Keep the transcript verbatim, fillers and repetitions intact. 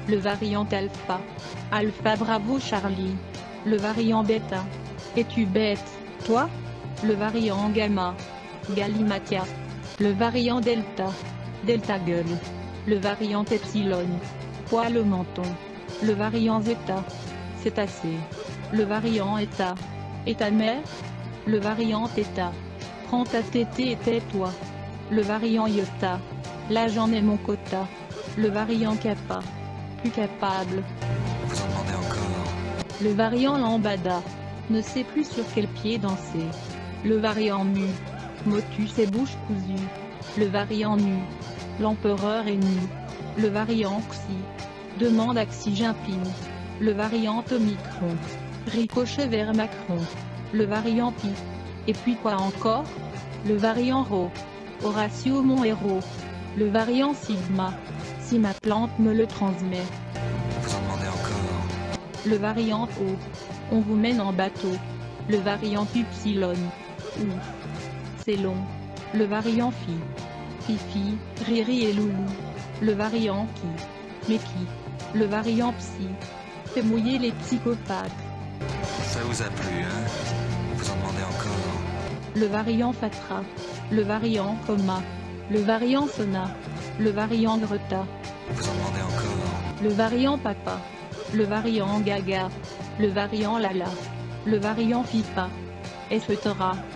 le variant alpha, Alpha Bravo Charlie, le variant bêta, es-tu bête, toi? Le variant gamma, Galimatia, le variant delta, Delta gueule, le variant epsilon, poil au menton, le variant zeta, cétacé, le variant eta, et ta mère? Le variant theta, prends ta tétée et tais-toi. Le variant iota, là j'en ai mon quota. Le variant kappa, plus capable. Vous en demandez encore? Le variant lambada, ne sait plus sur quel pied danser. Le variant mu, motus et bouche cousue. Le variant nu, l'empereur est nu. Le variant xi, demande à Xi Jinping. Le variant omicron, ricochet vers Macron. Le variant pi, et puis quoi encore? Le variant rho, Horatio mon héros. Le variant sigma, si ma plante me le transmet. Vous en demandez encore? Le variant O, on vous mène en bateau. Le variant upsilon, ouf, c'est long. Le variant phi, fifi, riri et loulou. Le variant qui, mais qui? Le variant psy, fait mouiller les psychopathes. Ça vous a plu, hein? Vous en demandez encore? Le variant fatra, le variant coma, le variant sona, le variant greta, Vous en demandez encore? le variant papa, le variant gaga, le variant lala, le variant fifa, et cetera.